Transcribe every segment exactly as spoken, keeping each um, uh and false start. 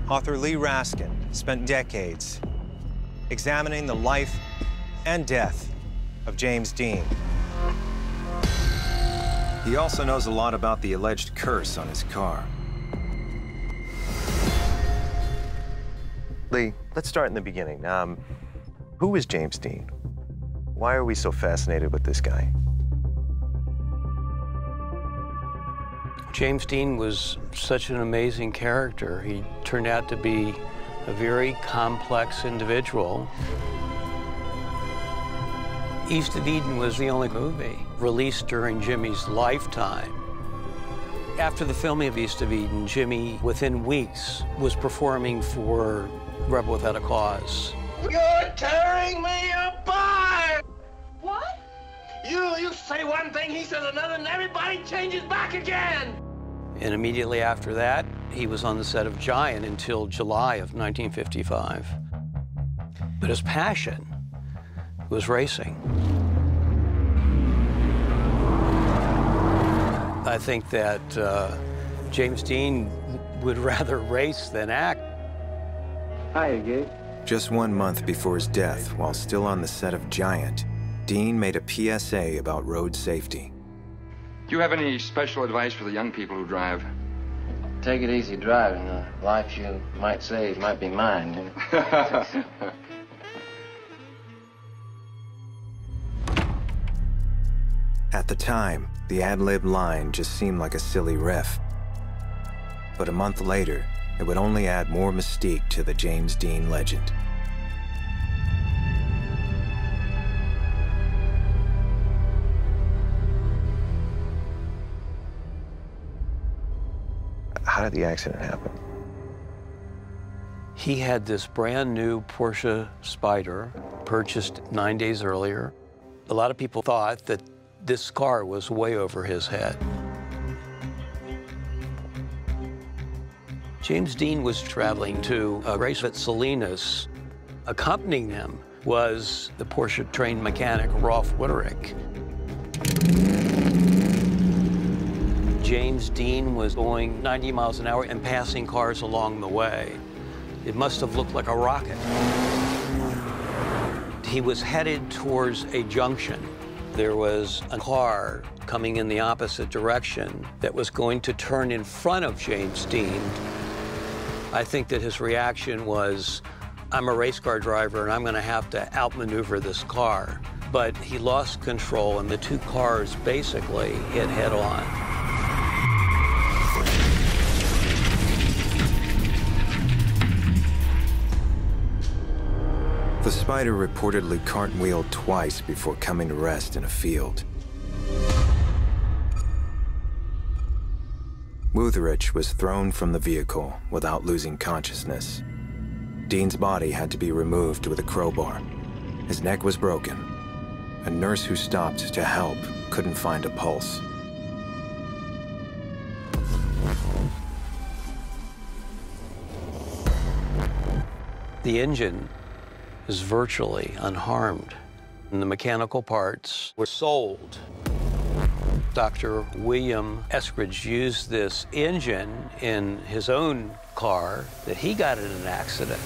Author Lee Raskin spent decades examining the life and death of James Dean. He also knows a lot about the alleged curse on his car. Lee, let's start in the beginning. Um, who is James Dean? Why are we so fascinated with this guy? James Dean was such an amazing character. He turned out to be a very complex individual. East of Eden was the only movie released during Jimmy's lifetime. After the filming of East of Eden, Jimmy, within weeks, was performing for Rebel Without a Cause. You're tearing me apart! What? You, you say one thing, he says another, and everybody changes back again! And immediately after that, he was on the set of Giant until July of nineteen fifty-five. But his passion was racing. I think that uh, James Dean would rather race than act. Hi, Gabe. Just one month before his death, while still on the set of Giant, Dean made a P S A about road safety. Do you have any special advice for the young people who drive? Take it easy driving. The life you might save might be mine. You know? At the time, the ad-lib line just seemed like a silly riff. But a month later, it would only add more mystique to the James Dean legend. How did the accident happen? He had this brand new Porsche Spyder, purchased nine days earlier. A lot of people thought that this car was way over his head. James Dean was traveling to a race at Salinas. Accompanying him was the Porsche trained mechanic, Rolf Witterick. James Dean was going ninety miles an hour and passing cars along the way. It must have looked like a rocket. He was headed towards a junction. There was a car coming in the opposite direction that was going to turn in front of James Dean. I think that his reaction was, I'm a race car driver and I'm going to have to outmaneuver this car. But he lost control and the two cars basically hit head on. The Spyder reportedly cartwheeled twice before coming to rest in a field. Witterick was thrown from the vehicle without losing consciousness. Dean's body had to be removed with a crowbar. His neck was broken. A nurse who stopped to help couldn't find a pulse. The engine is virtually unharmed, and the mechanical parts were sold. Doctor William Eskridge used this engine in his own car that he got in an accident.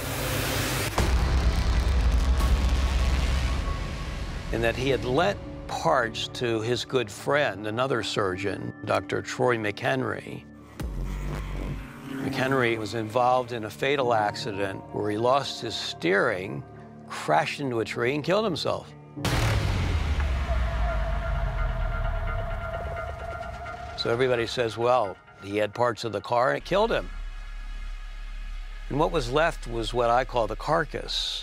And that he had lent parts to his good friend, another surgeon, Doctor Troy McHenry. McHenry was involved in a fatal accident where he lost his steering, crashed into a tree, and killed himself. So everybody says, well, he had parts of the car and it killed him. And what was left was what I call the carcass.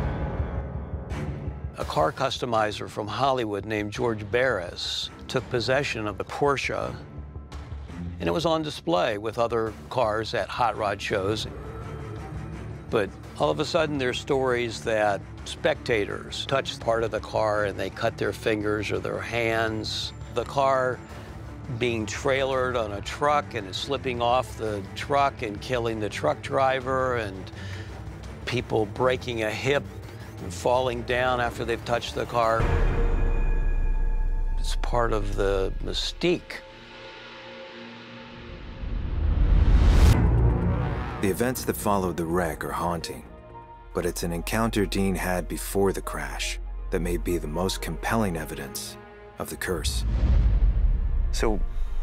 A car customizer from Hollywood named George Barris took possession of the Porsche, and it was on display with other cars at hot rod shows. But all of a sudden, there's stories that spectators touched part of the car and they cut their fingers or their hands. The car being trailered on a truck and is slipping off the truck and killing the truck driver, and people breaking a hip and falling down after they've touched the car. It's part of the mystique. The events that followed the wreck are haunting, but it's an encounter Dean had before the crash that may be the most compelling evidence of the curse. So,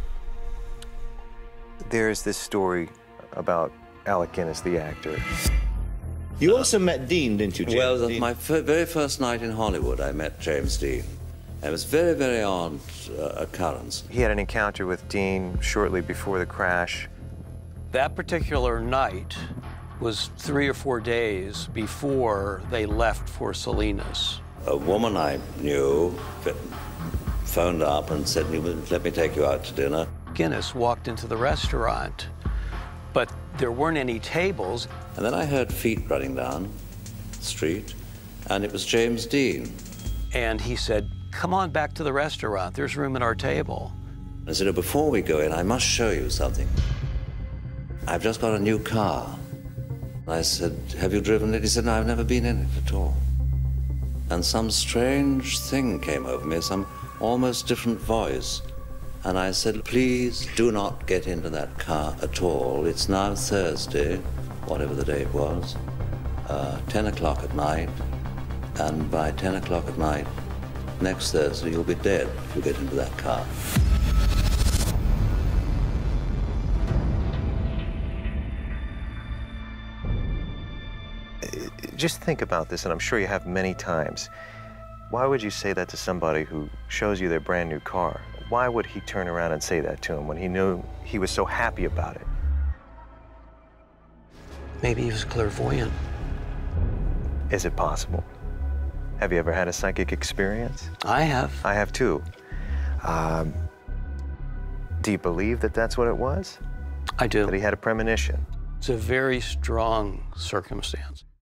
there's this story about Alec Guinness, the actor. You also met Dean, didn't you, James? Well, Dean? my f very first night in Hollywood, I met James Dean. It was a very, very odd uh, occurrence. He had an encounter with Dean shortly before the crash. That particular night was three or four days before they left for Salinas. A woman I knew phoned up and said, let me take you out to dinner. Guinness walked into the restaurant, but there weren't any tables. And then I heard feet running down the street, and it was James Dean. And he said, come on back to the restaurant. There's room at our table. I said, oh, before we go in, I must show you something. I've just got a new car. I said, have you driven it? He said, no, I've never been in it at all. And some strange thing came over me, some almost different voice. And I said, please do not get into that car at all. It's now Thursday, whatever the date was, uh, ten o'clock at night. And by ten o'clock at night, next Thursday, you'll be dead if you get into that car. Just think about this, and I'm sure you have many times. Why would you say that to somebody who shows you their brand new car? Why would he turn around and say that to him when he knew he was so happy about it? Maybe he was clairvoyant. Is it possible? Have you ever had a psychic experience? I have. I have too. Um, do you believe that that's what it was? I do. That he had a premonition? It's a very strong circumstance.